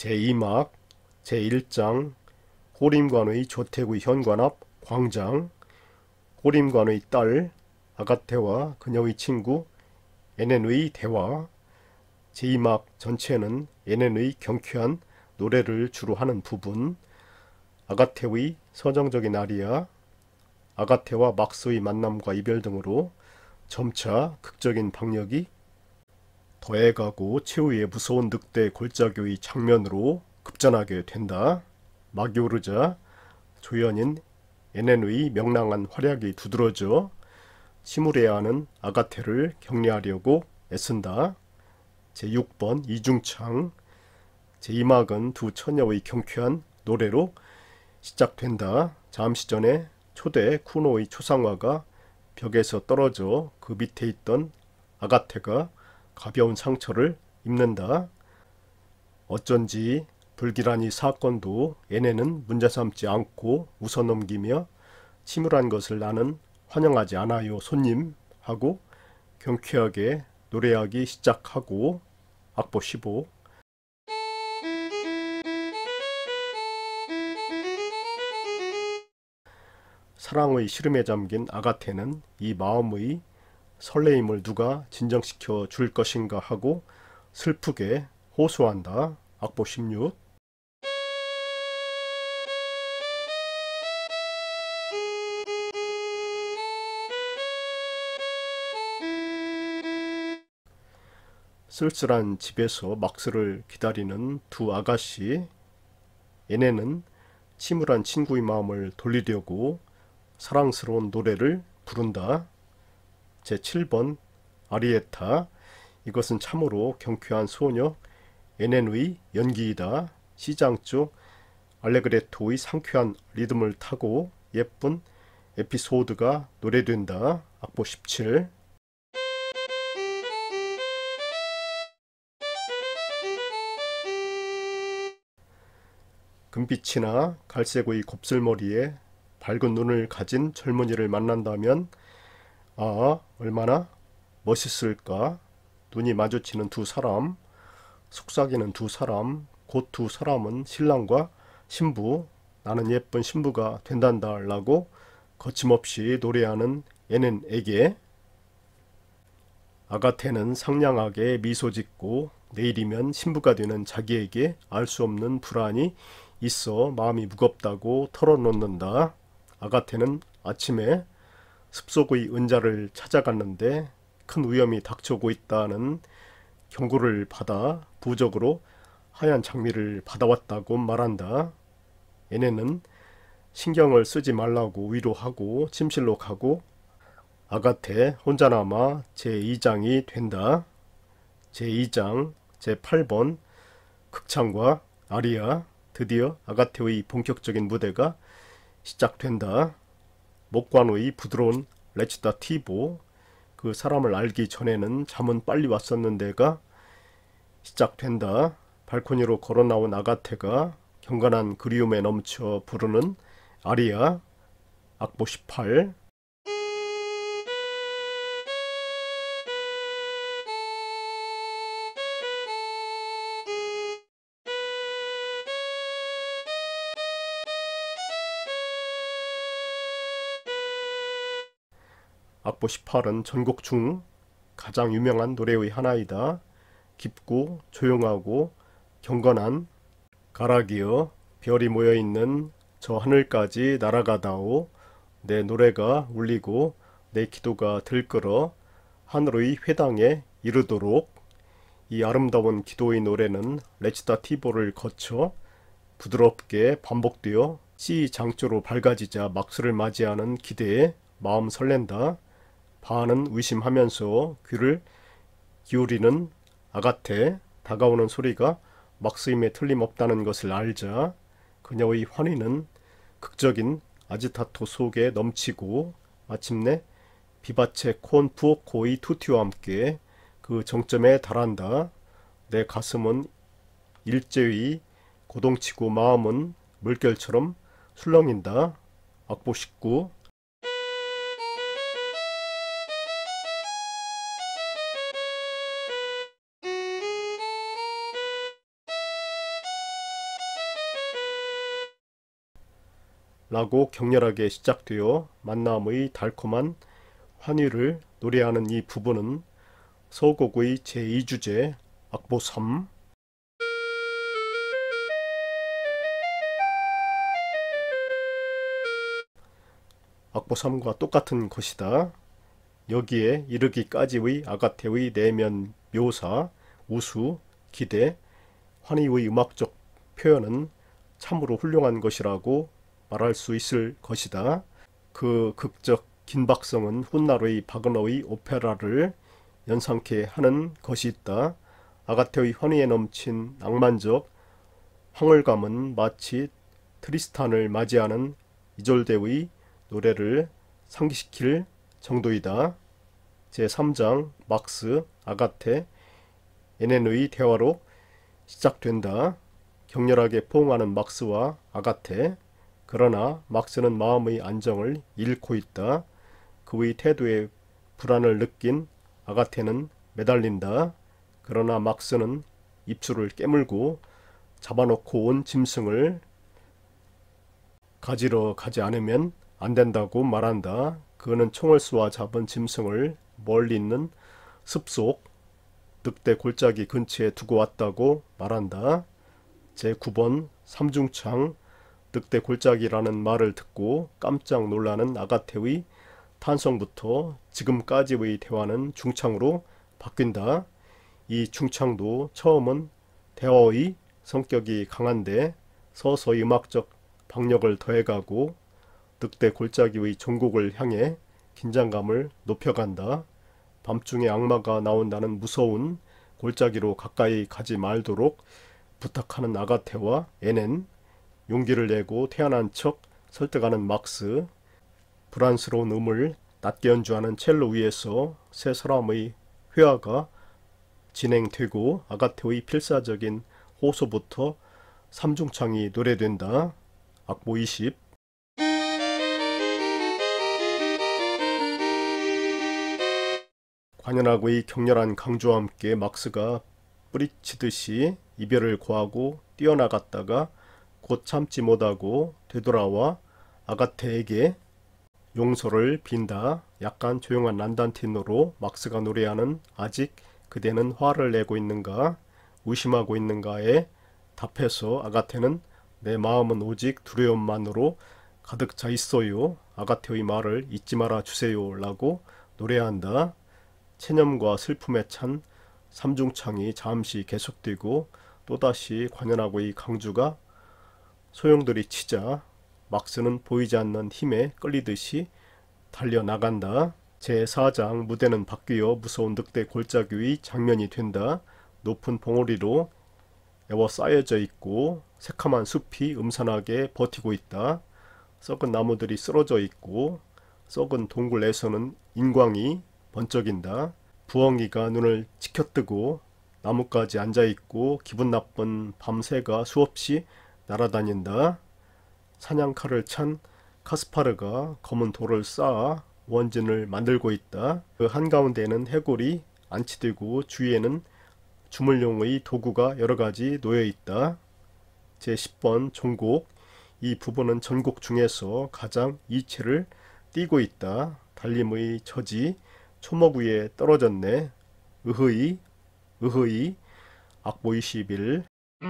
제2막 제1장 호림관의 조태구의 현관 앞 광장. 호림관의 딸 아가테와 그녀의 친구 에넨의 대화. 제2막 전체는 에넨의 경쾌한 노래를 주로 하는 부분. 아가테의 서정적인 아리아, 아가테와 막스의 만남과 이별 등으로 점차 극적인 박력이 더해가고 최후의 무서운 늑대 골짜기의 장면으로 급전하게 된다. 막이 오르자 조연인 에넨의 명랑한 활약이 두드러져 침울해야 하는 아가테를 격려하려고 애쓴다. 제6번 이중창. 제2막은 두 처녀의 경쾌한 노래로 시작된다. 잠시 전에 초대 쿠노의 초상화가 벽에서 떨어져 그 밑에 있던 아가테가 가벼운 상처를 입는다. 어쩐지 불길한 이 사건도 에넨은 문제 삼지 않고 웃어넘기며 침울한 것을 나는 환영하지 않아요 손님 하고 경쾌하게 노래하기 시작하고. 악보 15. 사랑의 시름에 잠긴 아가테는 이 마음의 설레임을 누가 진정시켜 줄 것인가 하고 슬프게 호소한다. 악보 16. 쓸쓸한 집에서 막스를 기다리는 두 아가씨. 에넨은 침울한 친구의 마음을 돌리려고 사랑스러운 노래를 부른다. 제7번 아리에타. 이것은 참으로 경쾌한 소녀 에넨의 연기이다. 시장 쪽 알레그레토의 상쾌한 리듬을 타고 예쁜 에피소드가 노래된다. 악보 17. 금빛이나 갈색의 곱슬머리에 밝은 눈을 가진 젊은이를 만난다면 얼마나 멋있을까. 눈이 마주치는 두 사람, 속삭이는 두 사람, 곧 두 사람은 신랑과 신부, 나는 예쁜 신부가 된단다 라고 거침없이 노래하는 에넨에게 아가테는 상냥하게 미소 짓고 내일이면 신부가 되는 자기에게 알 수 없는 불안이 있어 마음이 무겁다고 털어놓는다. 아가테는 아침에 습속의 은자를 찾아갔는데 큰 위험이 닥쳐오고 있다는 경고를 받아 부적으로 하얀 장미를 받아왔다고 말한다. 에넨은 신경을 쓰지 말라고 위로하고 침실로 가고 아가테 혼자 남아 제2장이 된다. 제2장 제8번 극창과 아리아. 드디어 아가테의 본격적인 무대가 시작된다. 목관의 부드러운 레치타티보. 그 사람을 알기 전에는 잠은 빨리 왔었는데가 시작된다. 발코니로 걸어 나온 아가테가 경건한 그리움에 넘쳐 부르는 아리아. 악보 18. 악보 18은 전곡 중 가장 유명한 노래의 하나이다. 깊고 조용하고 경건한 가락이여 별이 모여있는 저 하늘까지 날아가다오. 내 노래가 울리고 내 기도가 들끓어 하늘의 회당에 이르도록. 이 아름다운 기도의 노래는 레치타티보를 거쳐 부드럽게 반복되어 C 장조로 밝아지자 막수를 맞이하는 기대에 마음 설렌다. 바하는 의심하면서 귀를 기울이는 아가테. 다가오는 소리가 막스임에 틀림없다는 것을 알자 그녀의 환희는 극적인 아지타토 속에 넘치고 마침내 비바체 콘 푸오코의 투티와 함께 그 정점에 달한다. 내 가슴은 일제히 고동치고 마음은 물결처럼 술렁인다. 악보 19. 라고 격렬하게 시작되어 만남의 달콤한 환희를 노래하는 이 부분은 서곡의 제2주제 악보 3, 악보 3과 똑같은 것이다. 여기에 이르기까지의 아가테의 내면 묘사, 우수, 기대, 환희의 음악적 표현은 참으로 훌륭한 것이라고 말할 수 있을 것이다. 그 극적 긴박성은 훗날의 바그너의 오페라를 연상케 하는 것이 있다. 아가테의 환희에 넘친 낭만적 황홀감은 마치 트리스탄을 맞이하는 이졸데의 노래를 상기시킬 정도이다. 제3장 막스, 아가테, 에넨의 대화로 시작된다. 격렬하게 포옹하는 막스와 아가테. 그러나 막스는 마음의 안정을 잃고 있다. 그의 태도에 불안을 느낀 아가테는 매달린다. 그러나 막스는 입술을 깨물고 잡아놓고 온 짐승을 가지러 가지 않으면 안 된다고 말한다. 그는 총을 쏘아 잡은 짐승을 멀리 있는 숲속 늑대 골짜기 근처에 두고 왔다고 말한다. 제9번 삼중창 늑대 골짜기라는 말을 듣고 깜짝 놀라는 아가테의 탄성부터 지금까지의 대화는 중창으로 바뀐다. 이 중창도 처음은 대화의 성격이 강한데 서서히 음악적 박력을 더해가고 늑대 골짜기의 종곡을 향해 긴장감을 높여간다. 밤중에 악마가 나온다는 무서운 골짜기로 가까이 가지 말도록 부탁하는 아가테와 에넨, 용기를 내고 태어난 척 설득하는 막스, 불안스러운 음을 낮게 연주하는 첼로 위에서 세 사람의 회화가 진행되고 아가테의 필사적인 호소부터 삼중창이 노래된다. 악보 20. 관현악의 격렬한 강조와 함께 막스가 뿌리치듯이 이별을 고하고 뛰어나갔다가 곧 참지 못하고 되돌아와 아가테에게 용서를 빈다. 약간 조용한 란단틴으로 막스가 노래하는 아직 그대는 화를 내고 있는가 의심하고 있는가에 답해서 아가테는 내 마음은 오직 두려움만으로 가득 차 있어요. 아가테의 말을 잊지 말아 주세요 라고 노래한다. 체념과 슬픔에 찬 삼중창이 잠시 계속되고 또다시 관현악의 강주가 소용돌이 치자 막스는 보이지 않는 힘에 끌리듯이 달려나간다. 제4장 무대는 바뀌어 무서운 늑대 골짜기의 장면이 된다. 높은 봉우리로 에워싸여져 있고 새카만 숲이 음산하게 버티고 있다. 썩은 나무들이 쓰러져 있고 썩은 동굴에서는 인광이 번쩍인다. 부엉이가 눈을 치켜뜨고 나뭇가지 앉아있고 기분 나쁜 밤새가 수없이 날아다닌다. 사냥칼을 찬 카스파르가 검은 돌을 쌓아 원진을 만들고 있다. 그 한가운데에는 해골이 안치되고 주위에는 주물용의 도구가 여러가지 놓여있다. 제10번 종곡. 이 부분은 전곡 중에서 가장 이체를 띠고 있다. 달림의 처지 초목 위에 떨어졌네. 으흐이 으흐이. 악보 21.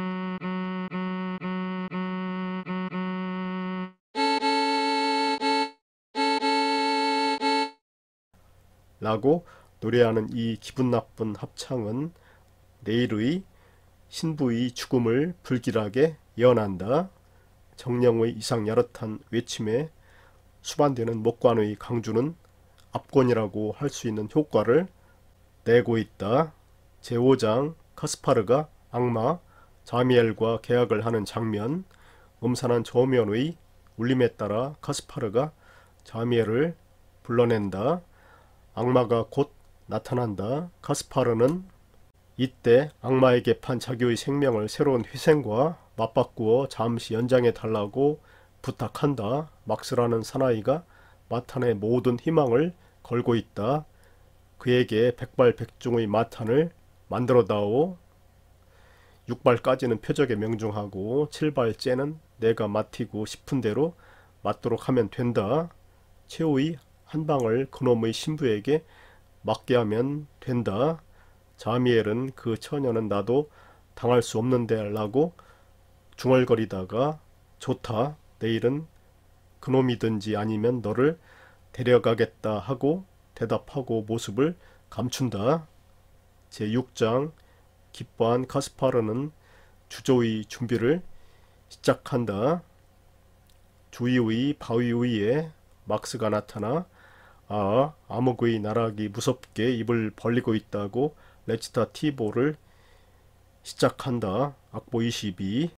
라고 노래하는 이 기분 나쁜 합창은 내일의 신부의 죽음을 불길하게 예언한다. 정령의 이상 야릇한 외침에 수반되는 목관의 강주는 압권이라고 할 수 있는 효과를 내고 있다. 제5장 카스파르가 악마 자미엘과 계약을 하는 장면. 음산한 저면의 울림에 따라 카스파르가 자미엘을 불러낸다. 악마가 곧 나타난다. 카스파르는 이때 악마에게 판 자기의 생명을 새로운 희생과 맞바꾸어 잠시 연장해 달라고 부탁한다. 막스라는 사나이가 마탄의 모든 희망을 걸고 있다. 그에게 백발백중의 마탄을 만들어다오. 6발까지는 표적에 명중하고 7발째는 내가 맡히고 싶은 대로 맞도록 하면 된다. 최후의 한 방을 그놈의 신부에게 맞게 하면 된다. 자미엘은 그 처녀는 나도 당할 수 없는데 라고 중얼거리다가 좋다. 내일은 그놈이든지 아니면 너를 데려가겠다 하고 대답하고 모습을 감춘다. 제6장 기뻐한 가스파르는 주조의 준비를 시작한다. 주위의 바위 위에 막스가 나타나 암흑의 나락이 무섭게 입을 벌리고 있다고 레치타 티보를 시작한다. 악보 22.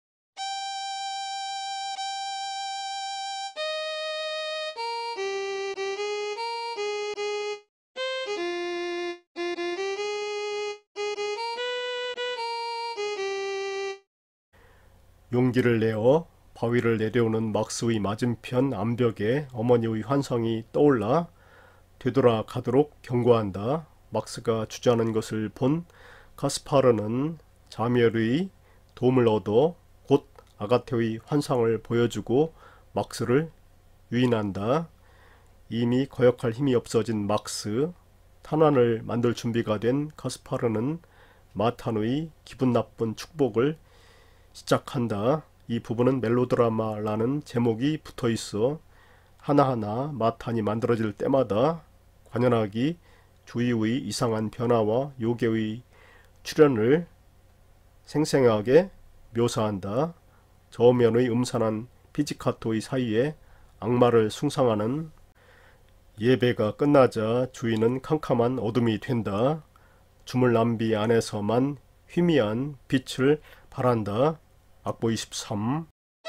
용기를 내어 바위를 내려오는 막스의 맞은편 암벽에 어머니의 환상이 떠올라 되돌아가도록 경고한다. 막스가 주저하는 것을 본 가스파르는 자미엘의 도움을 얻어 곧 아가테의 환상을 보여주고 막스를 유인한다. 이미 거역할 힘이 없어진 막스, 탄환을 만들 준비가 된 가스파르는 마탄의 기분 나쁜 축복을 시작한다. 이 부분은 멜로드라마라는 제목이 붙어있어 하나하나 마탄이 만들어질 때마다 관현악이 주위의 이상한 변화와 요괴의 출현을 생생하게 묘사한다. 저면의 음산한 피지카토의 사이에 악마를 숭상하는 예배가 끝나자 주위는 캄캄한 어둠이 된다. 주물남비 안에서만 희미한 빛을 발한다. 악보 23.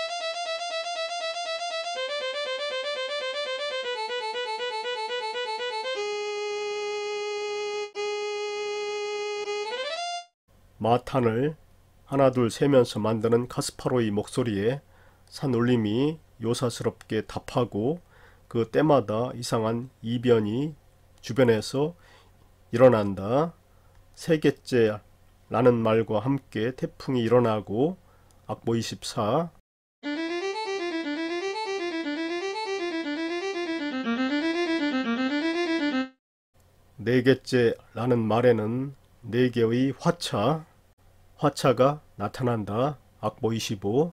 마탄을 하나 둘 세면서 만드는 가스파로의 목소리에 산울림이 요사스럽게 답하고 그 때마다 이상한 이변이 주변에서 일어난다. 세계째 라는 말과 함께 태풍이 일어나고 악보 24. 네 개째 라는 말에는 네 개의 화차가 나타난다. 악보 25.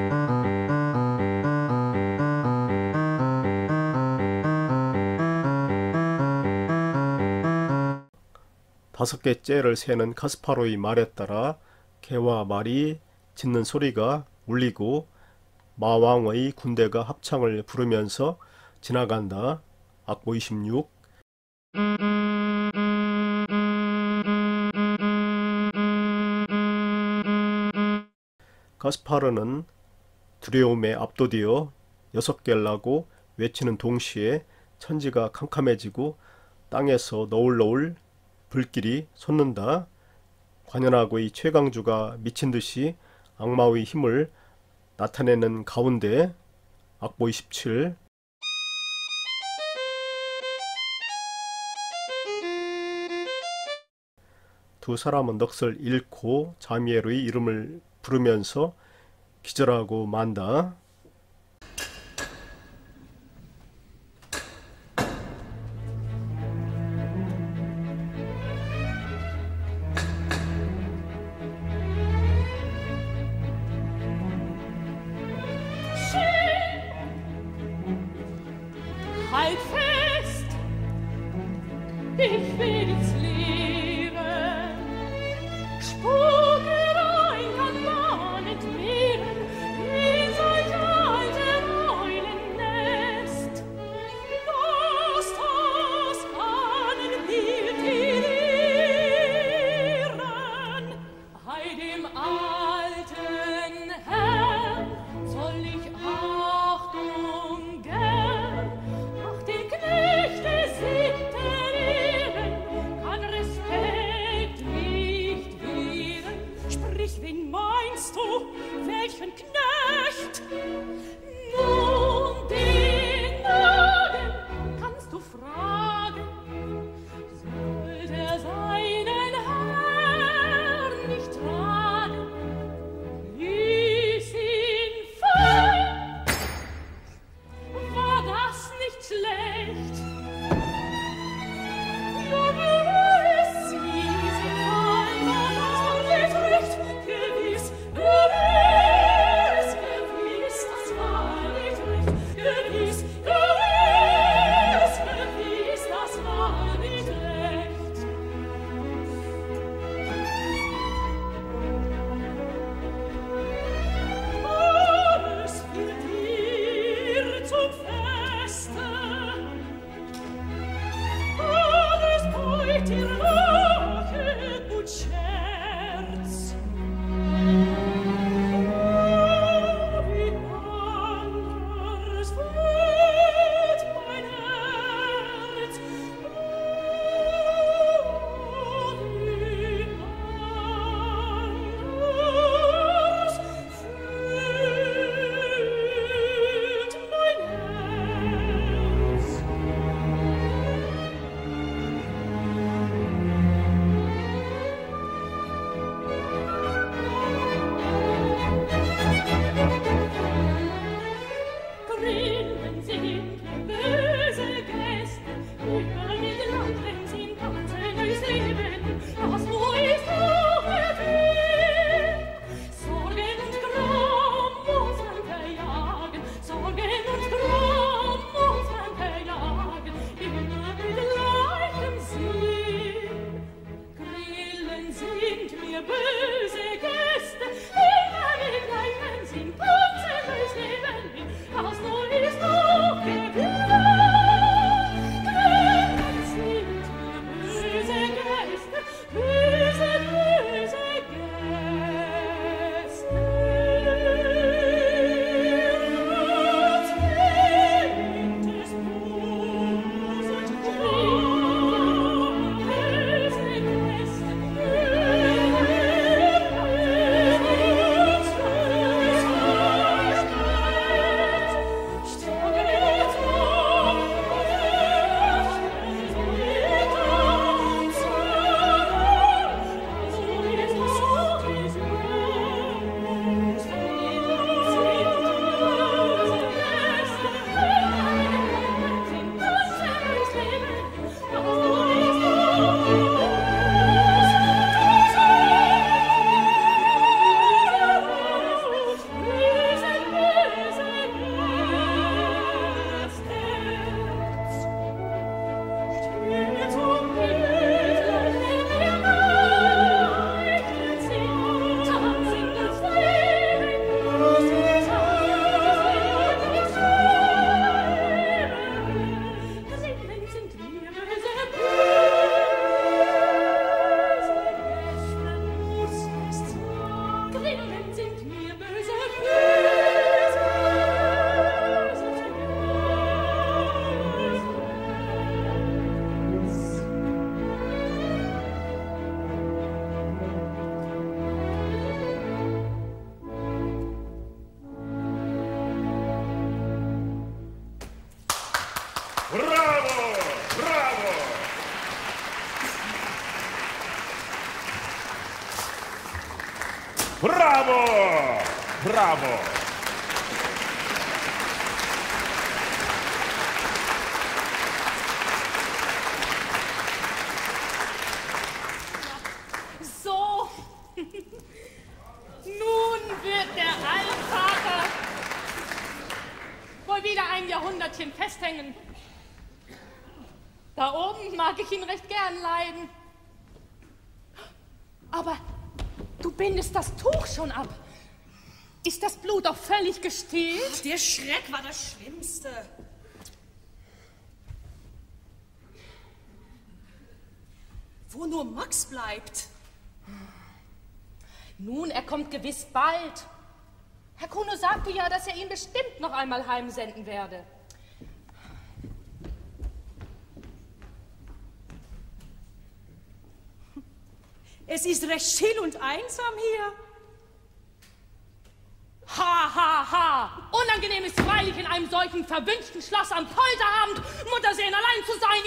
다섯 개째를 세는 카스파로의 말에 따라 개와 말이 짖는 소리가 울리고 마왕의 군대가 합창을 부르면서 지나간다. 악보 26. 가스파르는 두려움에 압도되어 6개라고 외치는 동시에 천지가 캄캄해지고 땅에서 너울너울 불길이 솟는다. 관현악의 최강주가 미친듯이 악마의 힘을 나타내는 가운데 악보 27. 두 사람은 넋을 잃고 자미엘의 이름을 부르면서 기절하고 만다. Halt fest, ich will's leben. Spuke rein kann man entbehren, in solch altem Eulennest. Lasst das Ahnenbild lehren, ei dem alten Herrn soll ich Achtung gern. Ach, die Knechte sitten ehren, kann Respekt nicht wehren. Sprich, wen meinst du, welchen Knecht? Nun, den Magen kannst du fragen, sollt seinen Herrn nicht tragen, ließ ihn fallen Bravo! Bravo! So. Nun wird der Allvater wohl wieder ein Jahrhundertchen festhängen. Da oben mag ich ihn recht gern leiden. Aber du bindest das Tuch schon ab. Ist das Blut auch völlig gestillt? Der Schreck war das Schlimmste. Wo nur Max bleibt. Nun, er kommt gewiss bald. Herr Kuno sagte ja, dass er ihn bestimmt noch einmal heimsenden werde. Es ist recht still und einsam hier. Ha, ha, ha! Unangenehm ist freilich in einem solchen verwünschten Schloss am Polterabend Muttersehen allein zu sein.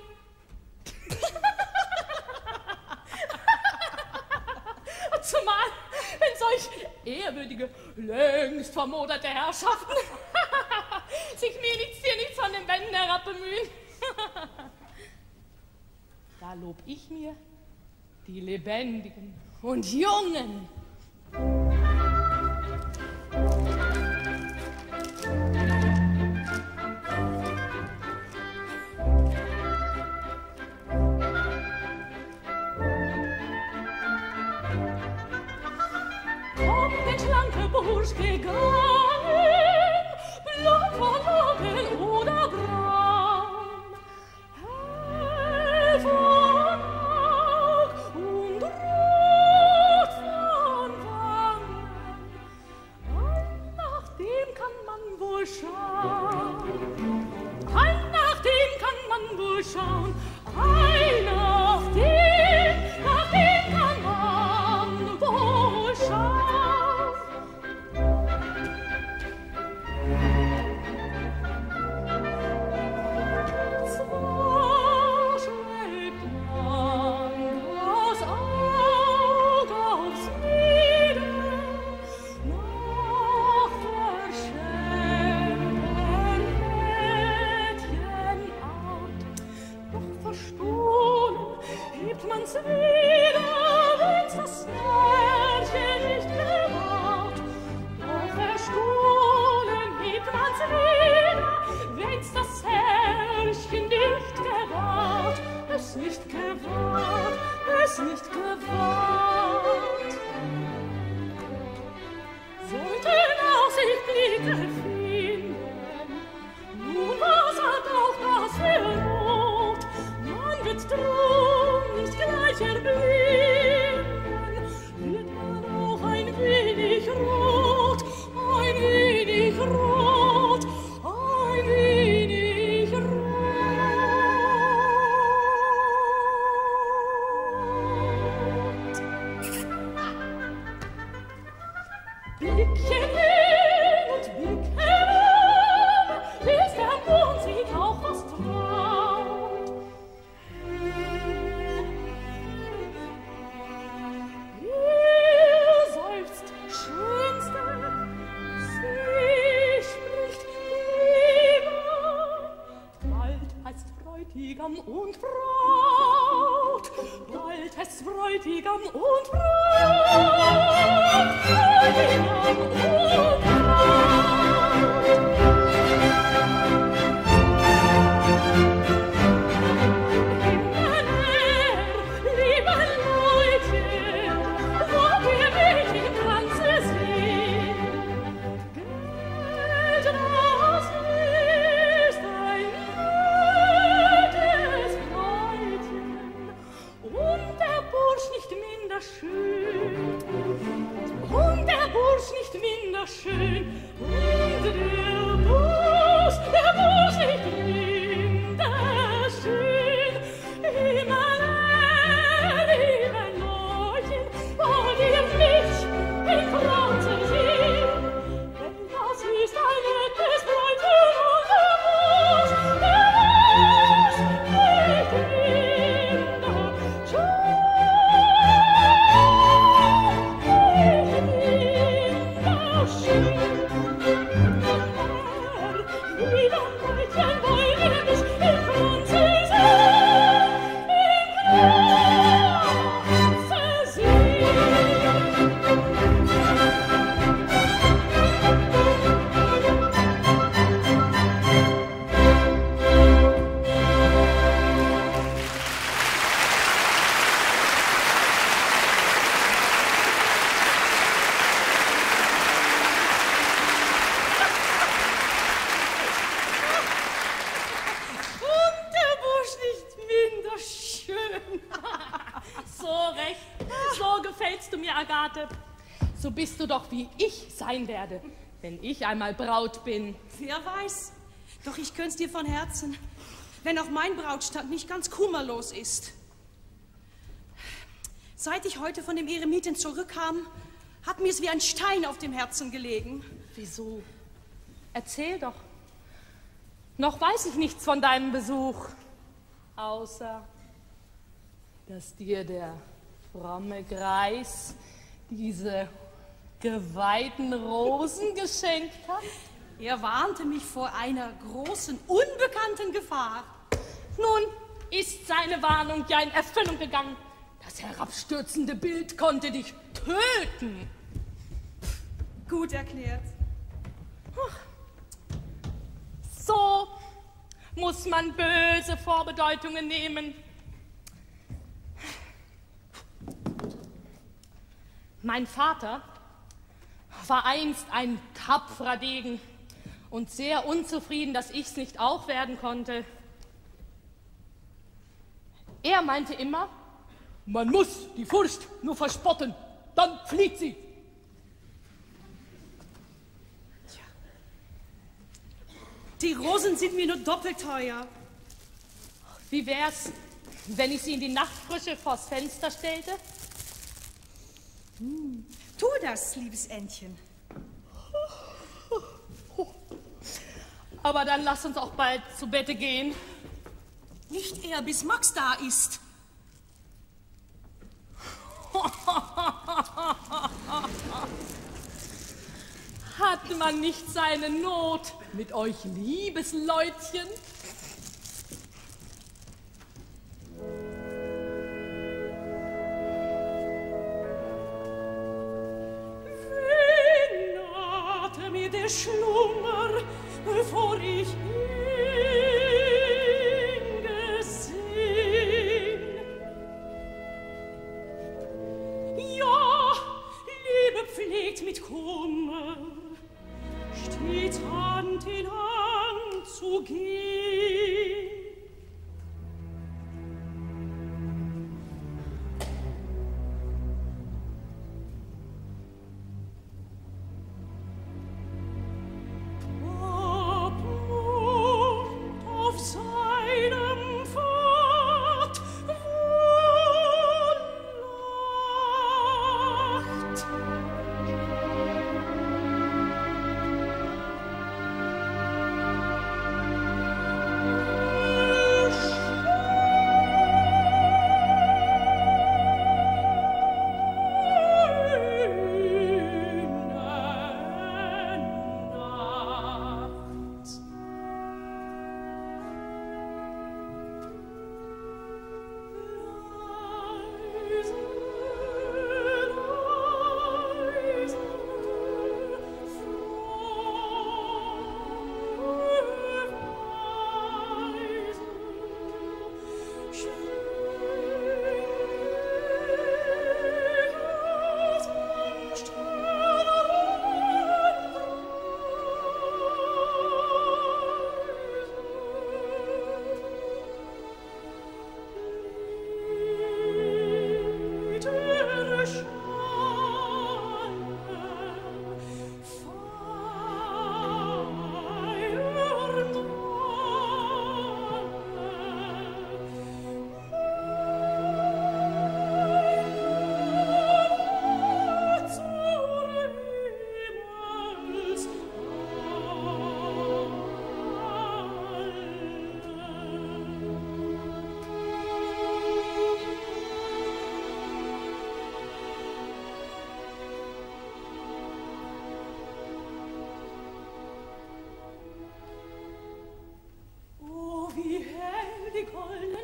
Zumal, wenn solch ehrwürdige, längst vermoderte Herrschaften sich mir nichts von den Wänden herab bemühen. Da lob ich mir die Lebendigen und Jungen. Bursch gegangen, blond verlogen oder braun, hell von Aug und rot von Wangen. Nach dem kann man wohl schauen, nach dem kann man wohl schauen, nach dem kann man wohl schauen. Nicht gewahrt. Sollten aus ich Blicke finden, nun was hat auch das für Not? Man wird drum nicht gleich erblinden, wird man auch ein wenig rot, ein wenig rot, ein wenig rot. Blickchen hin und Blick herum, bis der Mond sich auch was traut. Ihr seufzt, Schönste, sie spricht lieber. Bald heißt Bräutigam und Braut, bald heißt Bräutigam und Braut. Bräutigam und So bist du doch, wie ich sein werde, wenn ich einmal Braut bin. Wer weiß. Doch ich gönn's dir von Herzen, wenn auch mein Brautstand nicht ganz kummerlos ist. Seit ich heute von dem Eremiten zurückkam, hat mir es wie ein Stein auf dem Herzen gelegen. Wieso? Erzähl doch. Noch weiß ich nichts von deinem Besuch, außer dass dir der fromme Greis diese geweihten Rosen geschenkt hat? Er warnte mich vor einer großen, unbekannten Gefahr. Nun ist seine Warnung ja in Erfüllung gegangen. Das herabstürzende Bild konnte dich töten. Gut erklärt. So muss man böse Vorbedeutungen nehmen. Mein Vater war einst ein tapferer Degen und sehr unzufrieden, dass ich's nicht auch werden konnte. Er meinte immer, man muss die Furcht nur verspotten, dann flieht sie. Die Rosen sind mir nur doppelt teuer. Wie wär's, wenn ich sie in die Nachtfrische vors Fenster stellte? Tu das, liebes Entchen. Aber dann lass uns auch bald zu Bette gehen. Nicht eher, bis Max da ist. Hat man nicht seine Not mit euch Liebesleutchen? Wen nahte mir der Schlummer, bevor ich ihn gesehen? Ja, Liebe pflegt mit Kummer, stets Hand in Hand zu gehen. Ob Mond auf seinem Pfad wohl lacht.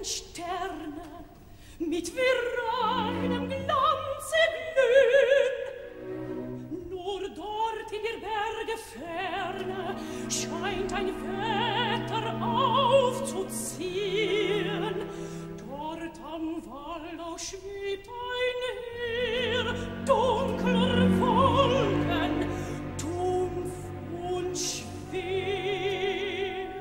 hellen Sterne mit wie reinem Glanze glühen. Nur dort in der Berge Ferne scheint ein Wetter aufzuziehen. Dort am Waldau schwebt ein Heer dunkler Wolken, dumpf und schwer.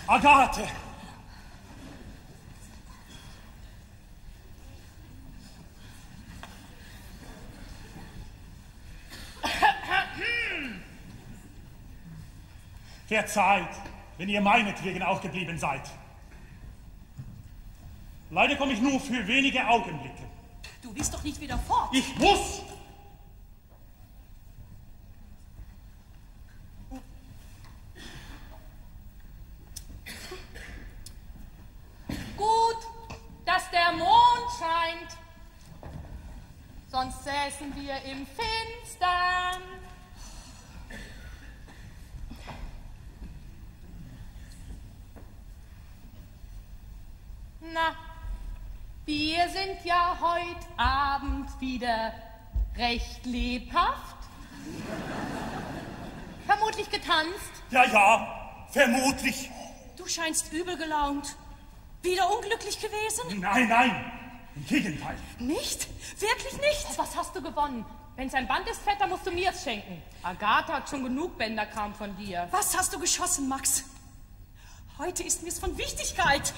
Agathe! Verzeiht, wenn ihr meinetwegen auch geblieben seid. Leider komme ich nur für wenige Augenblicke. Du willst doch nicht wieder fort. Ich muss! Gut, dass der Mond scheint. Sonst säßen wir im Finstern. Na, wir sind ja heute Abend wieder recht lebhaft. Vermutlich getanzt. Ja, ja, vermutlich. Du scheinst übel gelaunt. Wieder unglücklich gewesen? Nein, nein, im Gegenteil. Nicht? Wirklich nicht? Oh, was hast du gewonnen? Wenn's ein Band ist, Vetter, musst du mir's schenken. Agatha hat schon genug Bänderkram von dir. Was hast du geschossen, Max? Heute ist mir's von Wichtigkeit.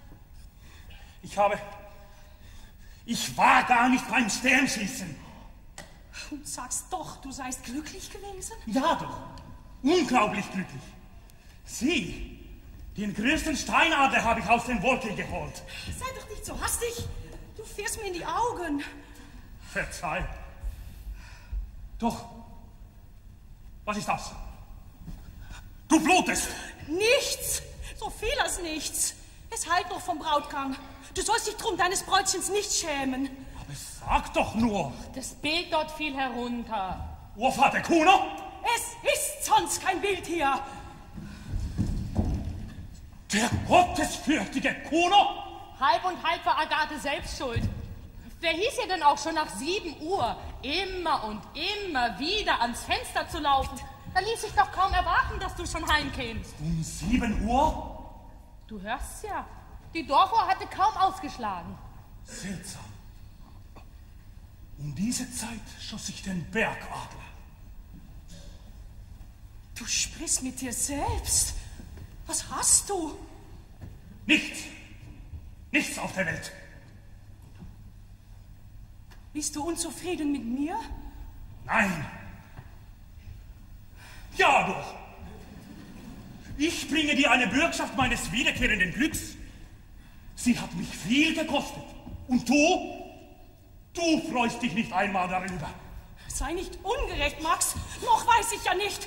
Ich war gar nicht beim Sternschießen. Und sagst doch, du seist glücklich gewesen? Ja doch, unglaublich glücklich. Sieh, den größten Steinadler habe ich aus den Wolken geholt. Sei doch nicht so hastig. Du fährst mir in die Augen. Verzeih. Doch, was ist das? Du blutest. Nichts. So viel als nichts. Es heilt noch vom Brautgang. Du sollst dich drum deines Bräutchens nicht schämen. Aber sag doch nur. Das Bild dort fiel herunter. Urvater Kuno? Es ist sonst kein Bild hier. Der gottesfürchtige Kuno? Halb und halb war Agathe selbst schuld. Wer hieß ihr denn auch schon nach 7 Uhr immer und immer wieder ans Fenster zu laufen? Da ließ sich doch kaum erwarten, dass du schon heimkämst. Um 7 Uhr? Du hörst's ja. Die Dorfuhr hatte kaum ausgeschlagen. Seltsam. Um diese Zeit schoss ich den Bergadler. Du sprichst mit dir selbst. Was hast du? Nichts. Nichts auf der Welt. Bist du unzufrieden mit mir? Nein. Ja doch. Ich bringe dir eine Bürgschaft meines wiederkehrenden Glücks. Sie hat mich viel gekostet. Und du? Du freust dich nicht einmal darüber. Sei nicht ungerecht, Max. Noch weiß ich ja nicht.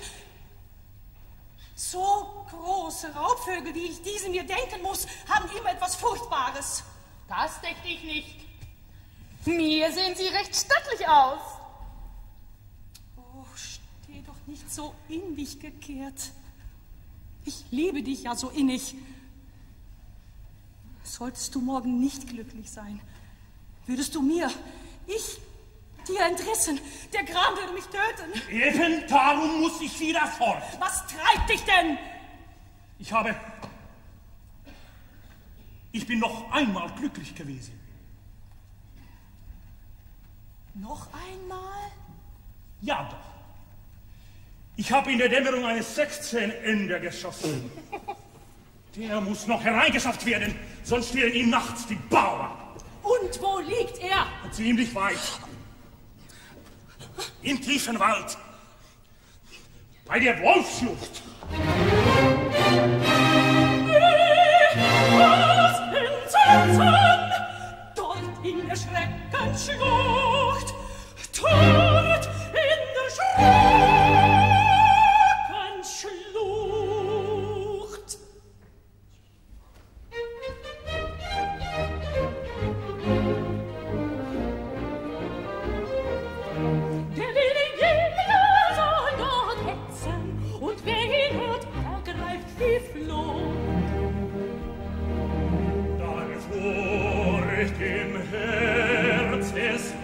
So große Raubvögel, wie ich diese mir denken muss, haben immer etwas Furchtbares. Das deckt dich nicht. Mir sehen sie recht stattlich aus. Oh, steh doch nicht so in dich gekehrt. Ich liebe dich ja so innig. Solltest du morgen nicht glücklich sein, würdest du mir, dir entrissen. Der Gram würde mich töten. Eben darum muss ich wieder fort. Was treibt dich denn? Ich bin noch einmal glücklich gewesen. Noch einmal? Ja doch. Ich habe in der Dämmerung eines 16 Ender geschossen. Der muss noch hereingeschafft werden, sonst stehlen ihm nachts die Bauern. Und wo liegt er? Ziemlich weit. Im tiefen Wald. Bei der Wolfsschlucht. Was entsetzen! Dort in der Schreckensschlucht! Dort in der Schreckensschlucht! Der wilde Jäger soll dort hetzen, und wer ihn hört, ergreift die Flucht. Dann Furcht im Herz des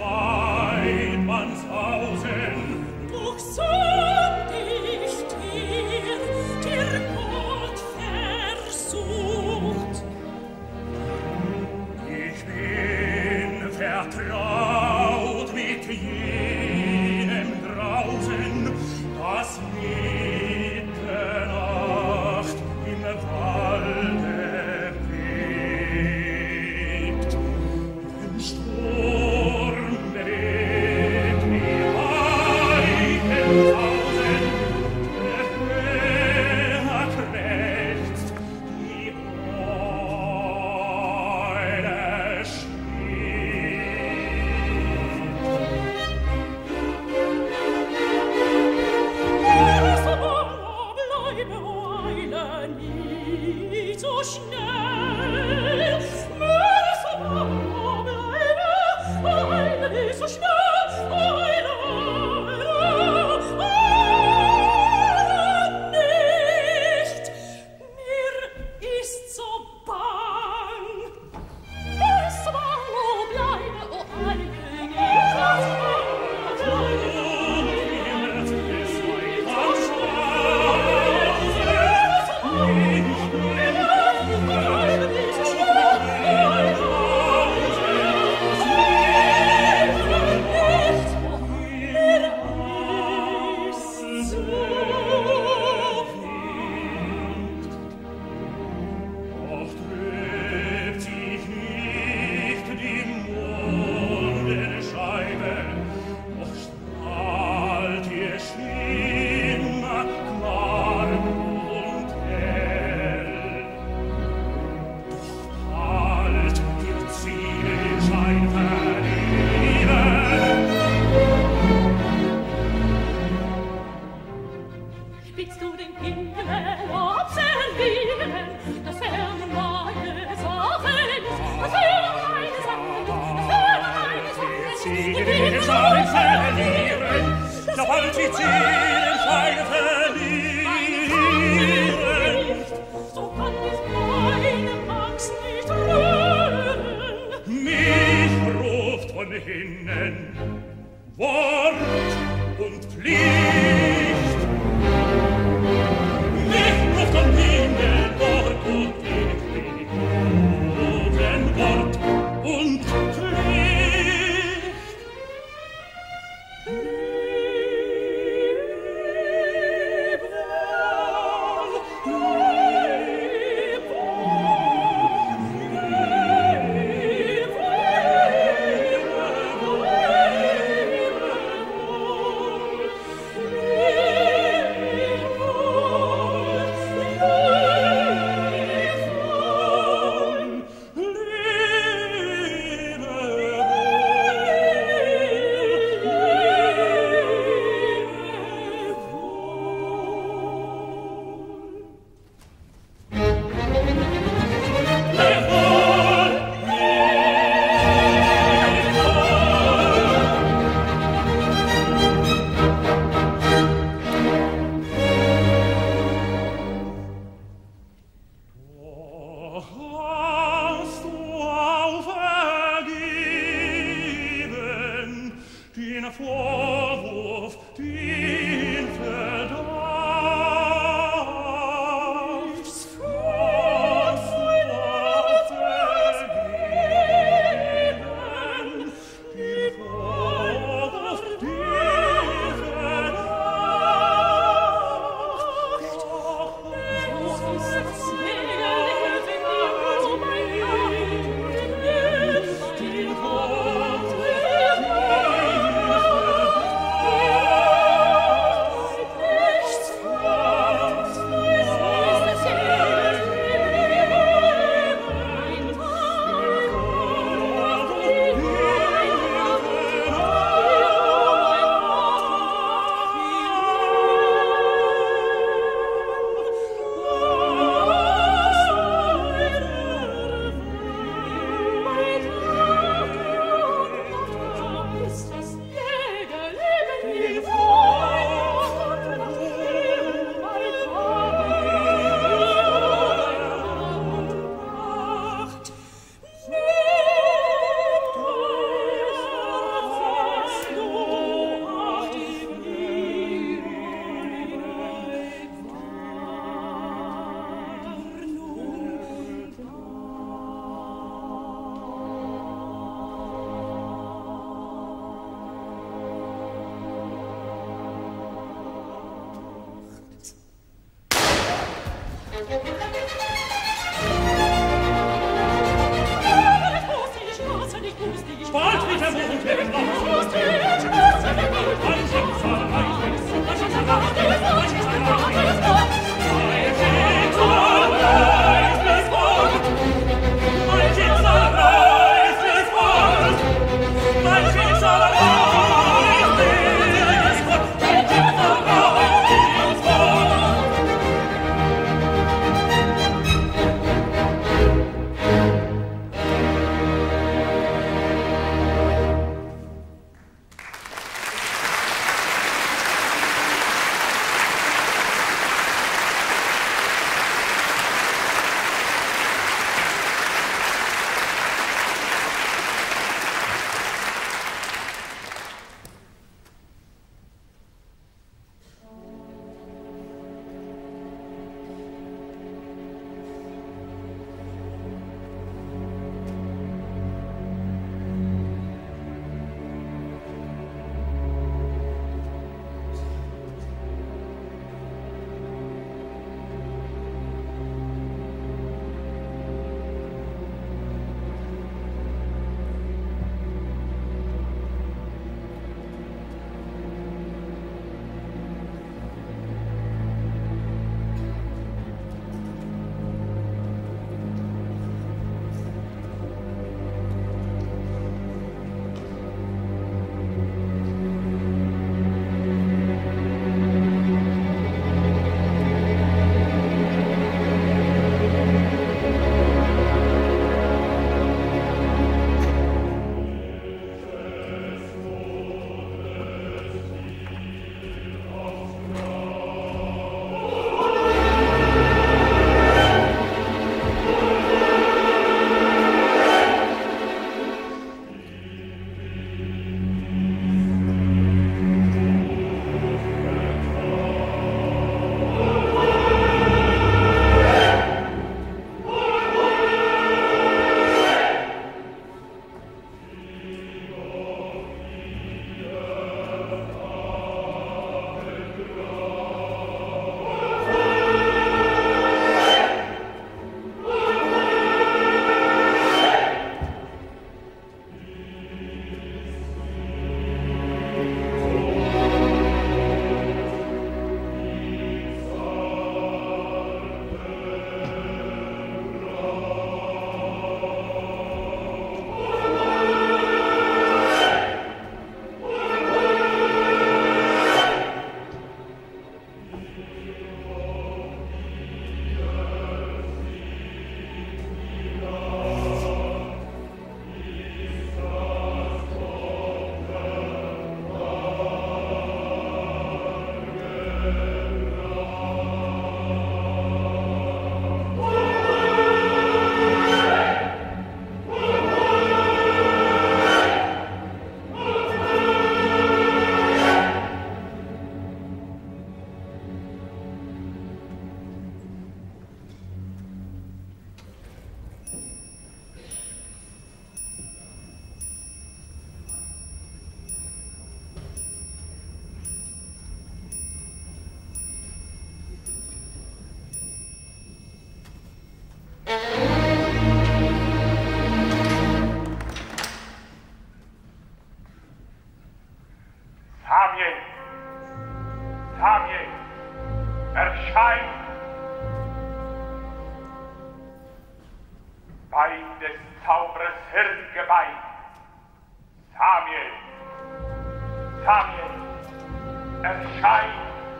Ein des Zauberers Hirn geweiht. Samiel! Samiel! Erschein!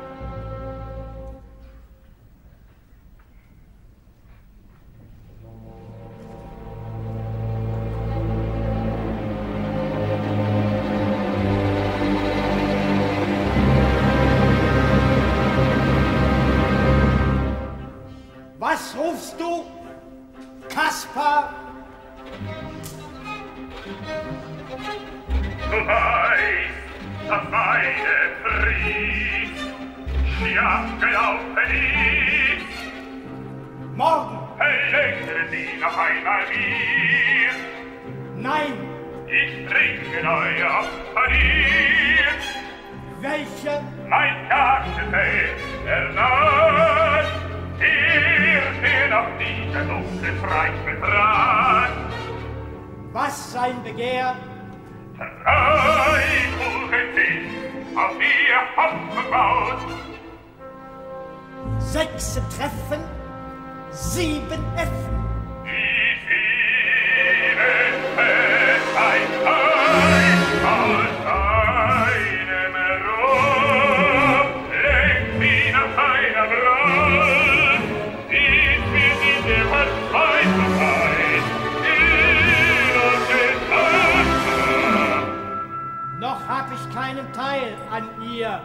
Was rufst du, Kaspar? Du weißt, dass meine Fries schier gelaufen ist. Morgen? Verlängere sie noch einmal mir. Nein. Ich bringe neue Opfer. Welche? Mein Jagdbefehl erneut. Der noch nie der dunkle Reich betrat. Was sein Begehr? 3 Kuchen sind auf ihr Haupt gebaut. 6 treffen, 7 Effen. Die 7 ein aus einem Rohr, lenkt sie nach einer Brand, ist mir in der Verzweiflung Noch hab ich keinen Teil an ihr.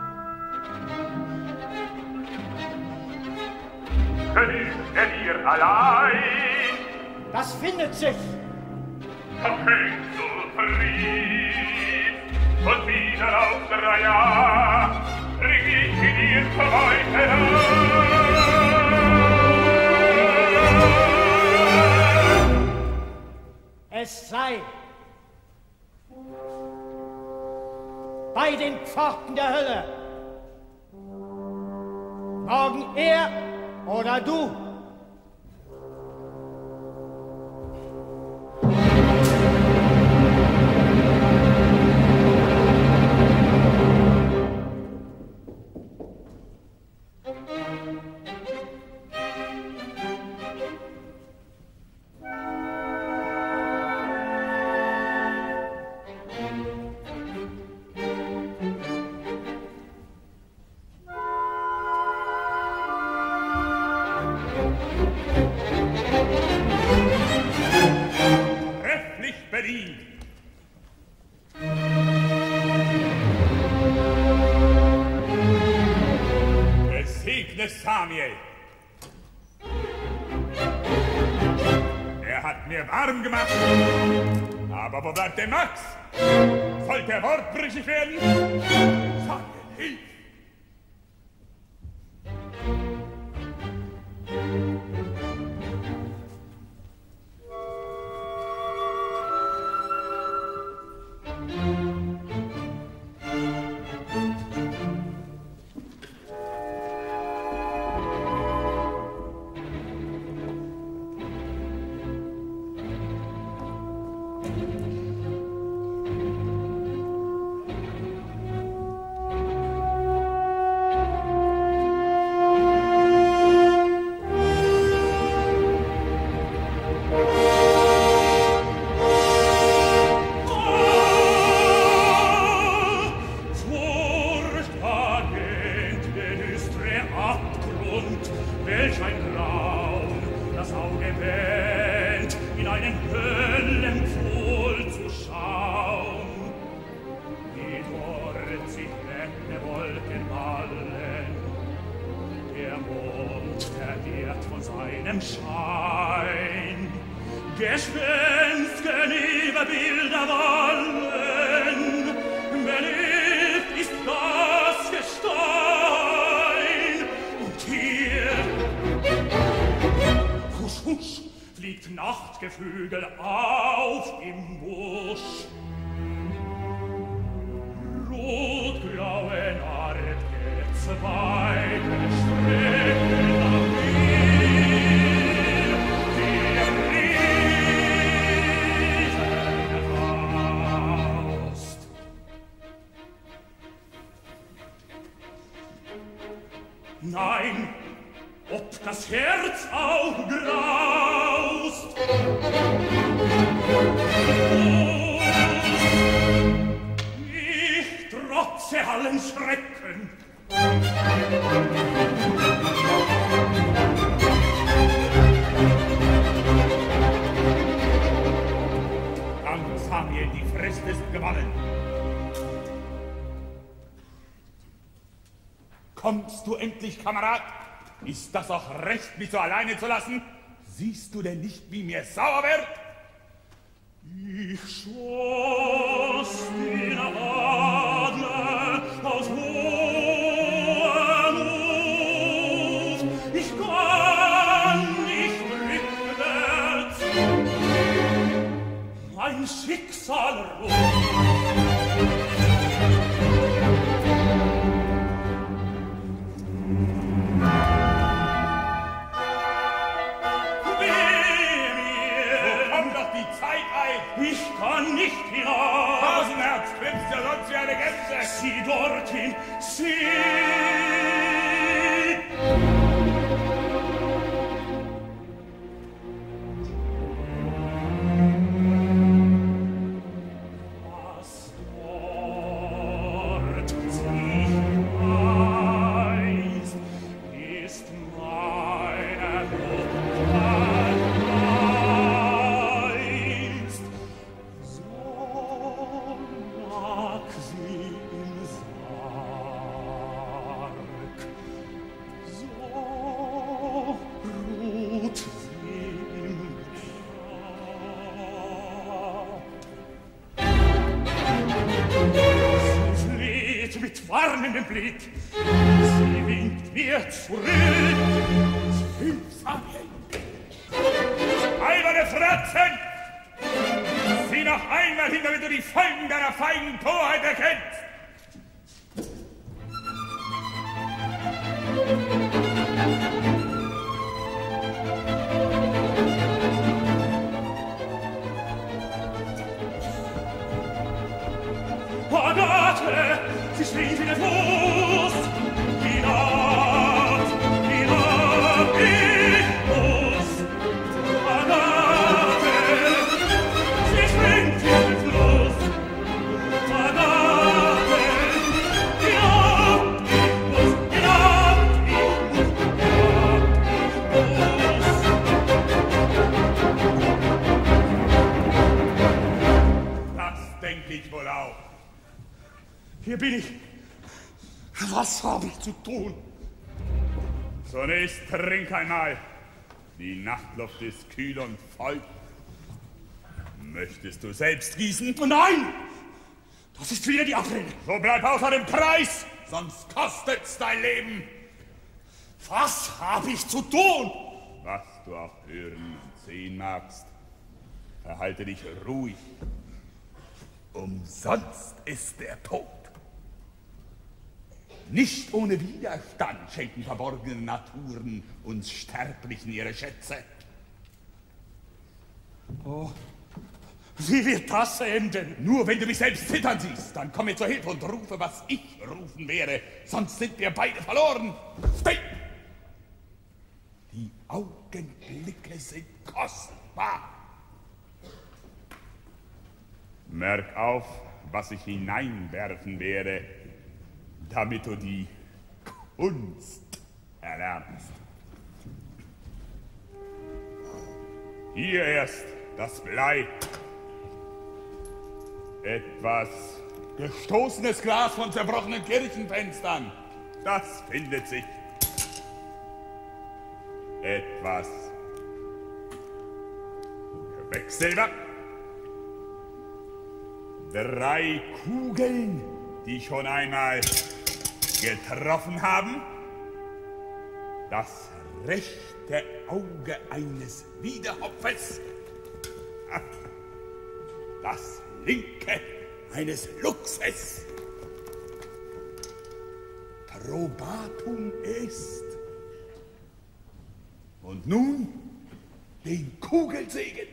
Genügt er dir allein? Das findet sich. Verfängst du Fried und wieder auf 3 Jahre bring ich in dir zur Es sei. Bei den Pforten der Hölle. Morgen er oder du. Samiel. Er hat mir warm gemacht. Aber wo bleibt der Max? Sollte er wortbrüchig werden? Samiel, hilf! Nachtgeflügel auf im Busch. Rotgraue Nartgezweige strecken nach mir, die Riesenfaust. Nein, ob das Herz auch graust. Ich trotze allen Schrecken. Dank Samuel, die Frist ist gewonnen. Kommst du endlich, Kamerad? Ist das auch recht, mich so alleine zu lassen? Siehst du denn nicht, wie mir sauer wird? Ich schoss den Adler aus hohem Luft. Ich kann nicht rückwärts mein Schicksal ruhen. Ich kann nicht hinaus. Hasenherz, schwimmst ja sonst wie eine Gänse. Sieh dorthin, sieh. Was dort sich weiß, ist meine Geist. So lag sie im Sarg, so ruht sie im Grab. Sie fleht mit warnendem Blick, sie winkt mir zurück. Hilf, Samuel! Alberne Fratzen! Sieh noch einmal hin, damit du die Folgen deiner feigen Torheit erkennst! Agathe, sie schwingt in den Fuß! Hinab, hinab, ich muss! Agathe, sie schwingt in den Fluss! Agathe, hinab, ich muss! Hinab, ich muss! Hinab, ich muss! Das denk ich wohl auch. Hier bin ich. Was habe ich zu tun? Zunächst trink einmal. Die Nachtluft ist kühl und feucht. Möchtest du selbst gießen? Nein! Das ist wieder die Abrede. So bleib außer dem Kreis, sonst kostet's dein Leben. Was habe ich zu tun? Was du auch hören und sehen magst, verhalte dich ruhig. Umsonst ist der Tod. Nicht ohne Widerstand schenken verborgene Naturen uns Sterblichen ihre Schätze. Oh, wie wird das enden? Nur wenn du mich selbst zittern siehst, dann komm mir zur Hilfe und rufe, was ich rufen werde. Sonst sind wir beide verloren. Steh! Die Augenblicke sind kostbar. Merk auf, was ich hineinwerfen werde, damit du die Kunst erlernst. Hier erst das Blei. Etwas gestoßenes Glas von zerbrochenen Kirchenfenstern. Das findet sich. Etwas Quecksilber. 3 Kugeln, die schon einmal getroffen haben. Das rechte Auge eines Wiedehopfes. Das linke eines Luchses. Probatum est. Und nun den Kugelsegen.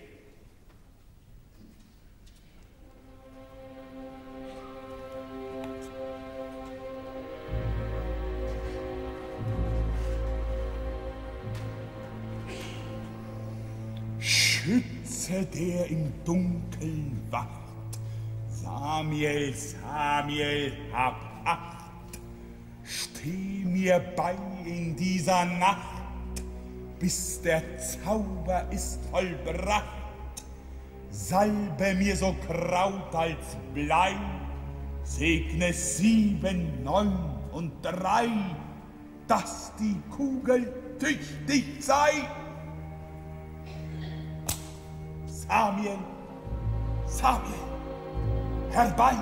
Schütze, der im Dunkeln wacht. Samiel, Samiel, hab Acht. Steh mir bei in dieser Nacht, bis der Zauber ist vollbracht. Salbe mir so Kraut als Blei, segne 7, 9 und 3, dass die Kugel tüchtig sei. Samiel, Samiel, herbei!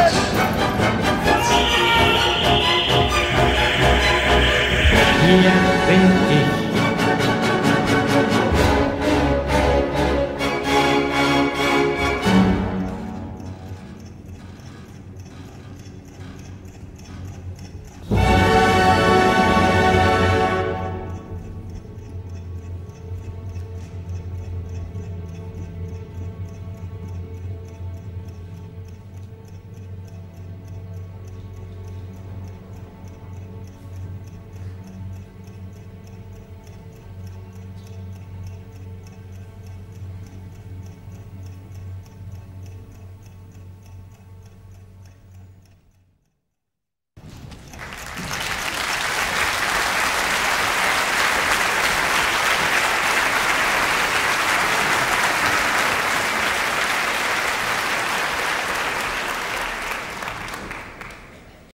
Yeah.